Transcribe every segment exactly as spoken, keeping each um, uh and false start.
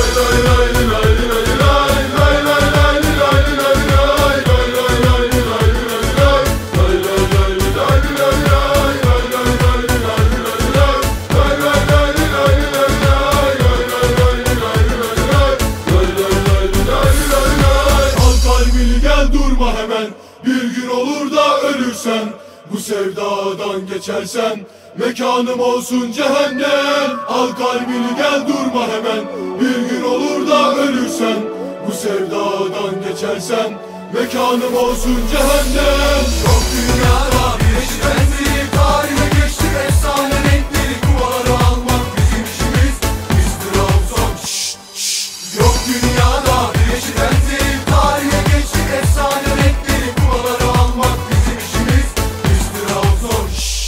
Bir gün olur da ölürsen, bu sevdadan geçersen, mekanım olsun cehennem. Al kalbini gel durma hemen. Bir gün olur da ölürsen, bu sevdadan geçersen, mekanım olsun cehennem. Çok dünyada bir eşi benzeri, tarihe geçti efsane renkleri. Kuvaları almak bizim işimiz, mister Trabzon. Şşş şşş. Yok dünyada bir eşi benzeri, tarihe geçti efsane renkleri. Kuvaları almak bizim işimiz, mister Trabzon.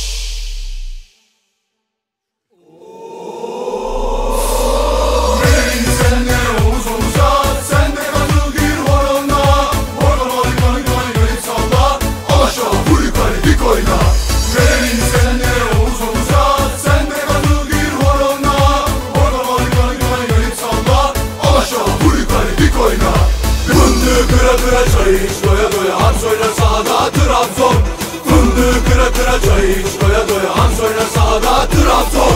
Verelim senle omuz omuza, sen de katıl bir horonla. Horon oy oy oy oy salla, aşağı vur yukarı dik oyna. Verelim senle omuz omuza, sen de katıl bir horonla. Horon oy oy oy oy salla, aşağı vur yukarı dik oyna. Fındığı kıra kıra çay iç doya doya, Hans oynar sahada Trabzon. Fındığı kıra kıra çay iç doya doya, Hans oynar sahada Trabzon.